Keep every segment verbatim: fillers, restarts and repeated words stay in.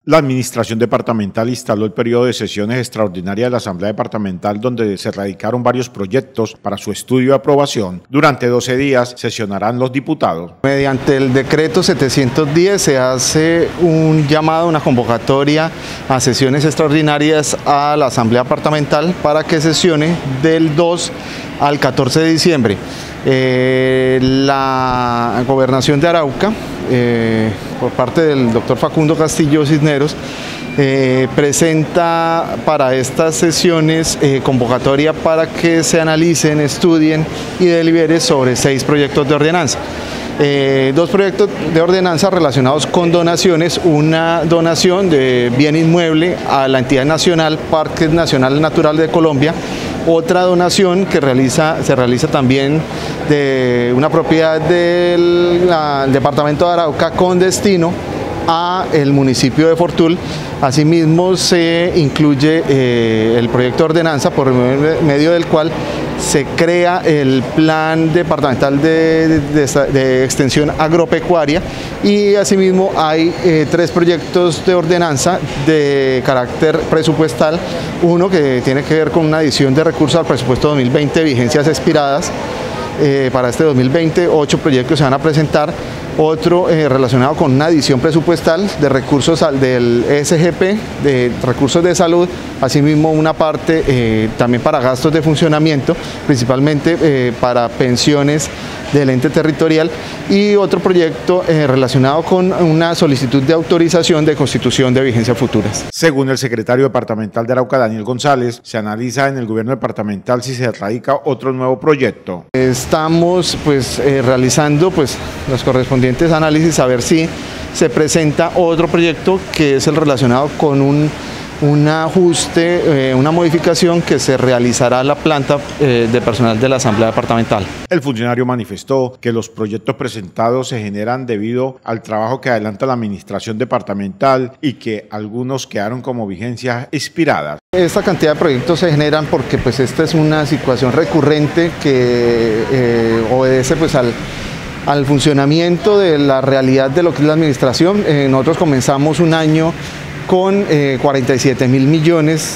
La Administración Departamental instaló el periodo de sesiones extraordinarias de la Asamblea Departamental, donde se radicaron varios proyectos para su estudio y aprobación. Durante doce días sesionarán los diputados. Mediante el decreto setecientos diez se hace un llamado, una convocatoria a sesiones extraordinarias a la Asamblea Departamental para que sesione del dos al catorce de diciembre. Eh, la Gobernación de Arauca, eh, por parte del doctor Facundo Castillo Cisneros, eh, presenta para estas sesiones eh, convocatoria para que se analicen, estudien y deliberen sobre seis proyectos de ordenanza. Eh, dos proyectos de ordenanza relacionados con donaciones, una donación de bien inmueble a la entidad nacional Parques Nacionales Naturales de Colombia, otra donación que realiza, se realiza también de una propiedad del la, departamento de Arauca con destino a el municipio de Fortul. Asimismo se incluye eh, el proyecto de ordenanza por medio del cual se crea el plan departamental de, de, de extensión agropecuaria, y asimismo hay eh, tres proyectos de ordenanza de carácter presupuestal, uno que tiene que ver con una adición de recursos al presupuesto dos mil veinte, vigencias expiradas. Eh, para este dos mil veinte, ocho proyectos se van a presentar, otro eh, relacionado con una adición presupuestal de recursos al, del E S G P, de recursos de salud, asimismo una parte eh, también para gastos de funcionamiento, principalmente eh, para pensiones del ente territorial, y otro proyecto eh, relacionado con una solicitud de autorización de constitución de vigencia futuras. Según el secretario departamental de Arauca, Daniel González, se analiza en el gobierno departamental si se radica otro nuevo proyecto. Estamos pues eh, realizando pues los correspondientes análisis a ver si se presenta otro proyecto, que es el relacionado con un un ajuste, eh, una modificación que se realizará a la planta eh, de personal de la Asamblea Departamental. El funcionario manifestó que los proyectos presentados se generan debido al trabajo que adelanta la Administración Departamental y que algunos quedaron como vigencias expiradas. Esta cantidad de proyectos se generan porque pues esta es una situación recurrente que eh, obedece pues al al funcionamiento de la realidad de lo que es la administración. Eh, nosotros comenzamos un año con eh, cuarenta y siete mil millones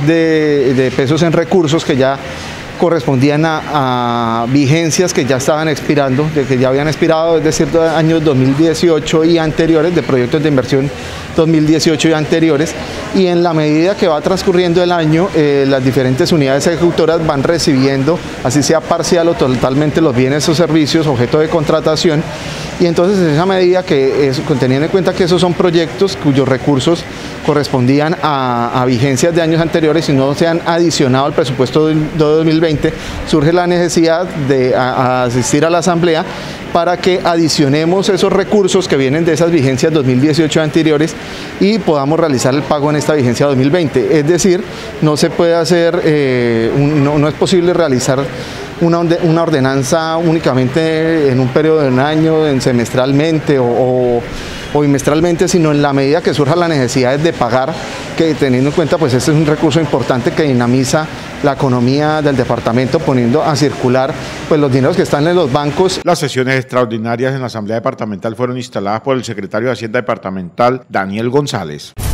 de, de pesos en recursos que ya correspondían a, a vigencias que ya estaban expirando, de que ya habían expirado, es decir, de años dos mil dieciocho y anteriores, de proyectos de inversión dos mil dieciocho y anteriores, y en la medida que va transcurriendo el año, eh, las diferentes unidades ejecutoras van recibiendo, así sea parcial o totalmente, los bienes o servicios objeto de contratación, y entonces en esa medida que, es, teniendo en cuenta que esos son proyectos cuyos recursos correspondían a, a vigencias de años anteriores y no se han adicionado al presupuesto de dos mil veinte, surge la necesidad de a, a asistir a la Asamblea para que adicionemos esos recursos que vienen de esas vigencias dos mil dieciocho anteriores y podamos realizar el pago en esta vigencia dos mil veinte. Es decir, no se puede hacer, eh, un, no, no es posible realizar Una, una ordenanza únicamente en un periodo de un año, en semestralmente o, o, o bimestralmente, sino en la medida que surja la necesidad de pagar, que teniendo en cuenta pues este es un recurso importante que dinamiza la economía del departamento, poniendo a circular pues los dineros que están en los bancos. Las sesiones extraordinarias en la Asamblea Departamental fueron instaladas por el secretario de Hacienda Departamental, Daniel González.